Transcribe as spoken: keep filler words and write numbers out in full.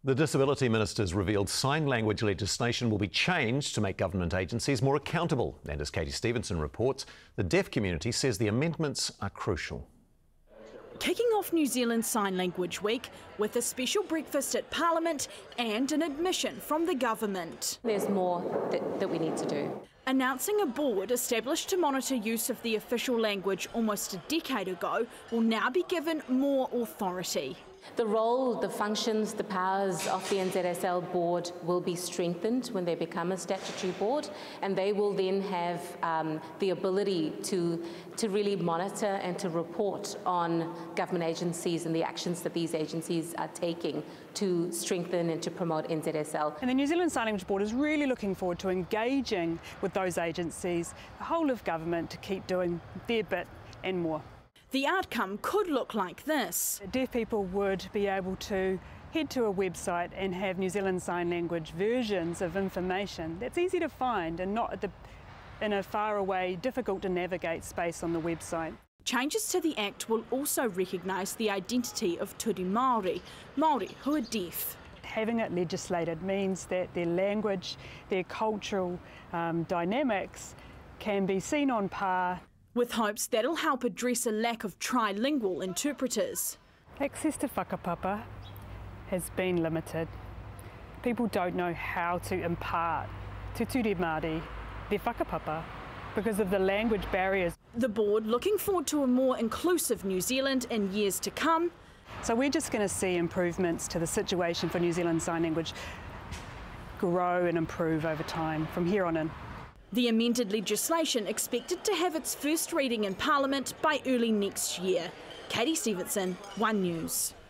The Disability Minister's revealed sign language legislation will be changed to make government agencies more accountable. And as Katie Stevenson reports, the deaf community says the amendments are crucial. Kicking off New Zealand Sign Language Week with a special breakfast at Parliament and an admission from the government. There's more that, that we need to do. Announcing a board established to monitor use of the official language almost a decade ago will now be given more authority. The role, the functions, the powers of the N Z S L board will be strengthened when they become a statutory board, and they will then have um, the ability to, to really monitor and to report on government agencies and the actions that these agencies are taking to strengthen and to promote N Z S L. And the New Zealand Sign Language Board is really looking forward to engaging with those agencies, the whole of government, to keep doing their bit and more. The outcome could look like this. Deaf people would be able to head to a website and have New Zealand Sign Language versions of information that's easy to find and not at the, in a far away, difficult to navigate space on the website. Changes to the Act will also recognise the identity of Turi Māori, Māori who are deaf. Having it legislated means that their language, their cultural um, dynamics can be seen on par, with hopes that'll help address a lack of trilingual interpreters. Access to whakapapa has been limited. People don't know how to impart to Ture Māori their whakapapa because of the language barriers. The board looking forward to a more inclusive New Zealand in years to come. So we're just going to see improvements to the situation for New Zealand Sign Language grow and improve over time from here on in. The amended legislation expected to have its first reading in Parliament by early next year. Katie Stevenson, One News.